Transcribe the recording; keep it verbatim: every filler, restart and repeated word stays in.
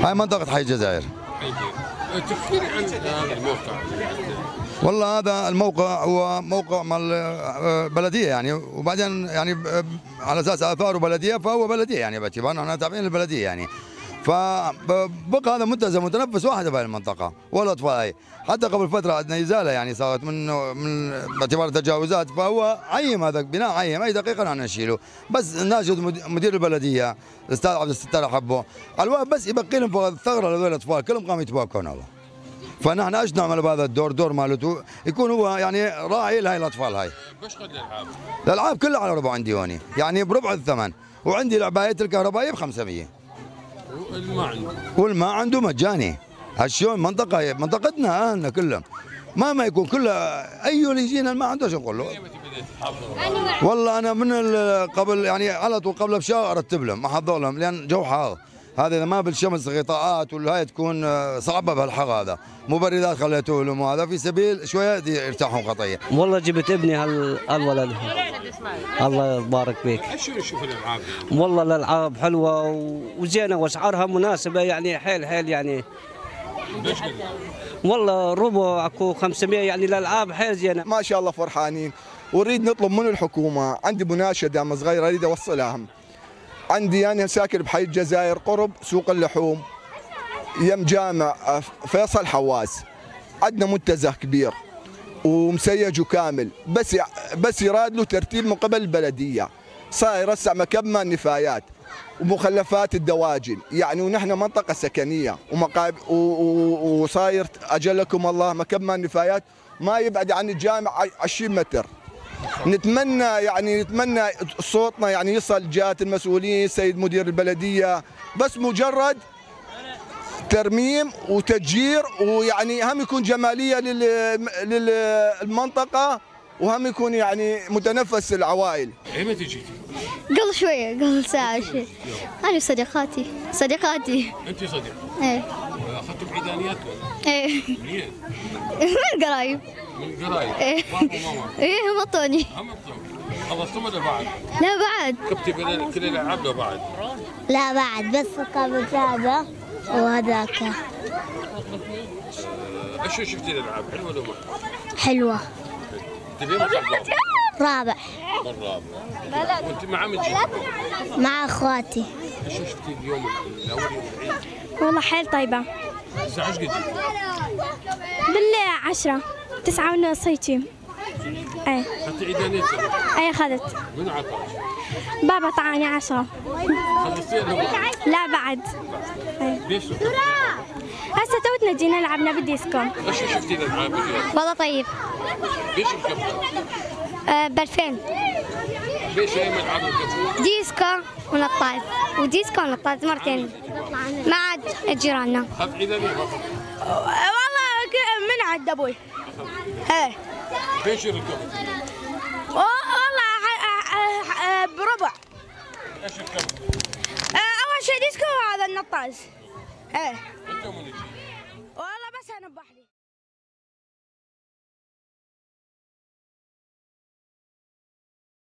هاي منطقة حي الجزائر. تخبري عن هذا الموقع. والله هذا الموقع هو موقع مال بلديه يعني، وبعدين يعني على اساس اثاره بلديه فهو بلديه يعني، باعتبار احنا تابعين للبلديه يعني. فبقى هذا منتزه متنفس واحد في المنطقه والاطفال هاي، حتى قبل فتره عندنا ازاله يعني صارت من من باعتبار تجاوزات، فهو عيم هذا بناء عيم اي دقيقه نحن نشيله، بس ناشد مدير البلديه الاستاذ عبد الستار حبه الوقت بس يبقي لهم فقط الثغره لهذول الاطفال كلهم قاموا يتباكون هذا. فنحن ايش نعمل بهذا الدور؟ دور مالته يكون هو يعني راعي لهي الاطفال هاي. بش قد الالعاب؟ الالعاب كلها على ربع عندي هوني، يعني بربع الثمن، وعندي العبايات الكهربائيه ب خمسمية. والماء عنده؟ والماء عنده مجاني. هالشلون منطقه منطقتنا اهلنا كلهم ما ما يكون كلها اي اللي يجينا الماء عنده شو نقول له؟ والله انا من قبل يعني على طول قبل بشهر ارتب لهم احضر لهم، لان جو حار هذا اذا ما بالشمس غطاءات والهاي تكون صعبه بهالحر هذا، مبردات خليته لهم هذا في سبيل شويه يرتاحون خطيه. والله جبت ابني هالولد الله يبارك فيك. شو نشوف الالعاب؟ والله الالعاب حلوه وزينه واسعارها مناسبه يعني حيل حيل يعني. بش قد؟ والله ربع اكو خمسمية يعني الالعاب حيل زينه. ما شاء الله فرحانين، ونريد نطلب من الحكومه، عندي مناشده صغيره اريد اوصلها. عندي أنا ساكن بحي الجزائر قرب سوق اللحوم يم جامع فيصل حواس، عندنا منتزه كبير ومسيج وكامل، بس بس يراد له ترتيب من قبل البلديه، صار يرسع مكب مال النفايات ومخلفات الدواجن يعني، ونحن منطقه سكنيه ومقاب وصاير اجلكم الله مكب مال النفايات ما يبعد عن الجامع عشرين متر. نتمنى يعني نتمنى صوتنا يعني يصل جهة المسؤولين سيد مدير البلدية، بس مجرد ترميم وتجير، ويعني هم يكون جمالية للمنطقة وهم يكون يعني متنفس العوائل. ايمتى جيتي؟ قبل شوية قبل ساعة شوي. أنا وصديقاتي صديقاتي. أنت صديقة؟ إيه. أخذتوا بعيدانيات ولا؟ إيه. منين؟ من قرايب. من قرايب؟ إيه. بابا وماما؟ إيه هم عطوني. هم عطوني. خلصتم ولا بعد؟ لا بعد. كبتي كل الألعاب ولا بعد؟ لا بعد بس قبل هذا وهذاك. ايش شفتي الألعاب؟ حلوة ولا ما؟ حلوة. تبين رابع. الرابع. وأنت مع من جيتي؟ مع أخواتي. ايش شفتي اليوم الأول يوم العيد؟ والله حيل طيبة. الساعة ايش قد جيتي؟ بالله عشرة تسعة ونص هيجي. ايه. أخذتي عيدانيات؟ ايه أخذت. من عطاك؟ بابا طعاني عشرة. خلصتيها ولا بعد؟ لا بعد. ايه. ليش؟ هسه توتنا جينا لعبنا بالديسكو. ايش شفتي الألعاب اليوم؟ والله طيب. ليش ركبتي؟ أه بألفين. ليش هي ملعب ركبتي؟ ديسكو ونطاط وديسكو ونطاط مرتين مع جيراننا. أخذت عيدانية؟ والله من عند ابوي. ايه. ليش ركبت؟ والله بربع. ايش ركبت؟ اول شيء ديسكو وهذا النطاز. ايه. انت من يجي؟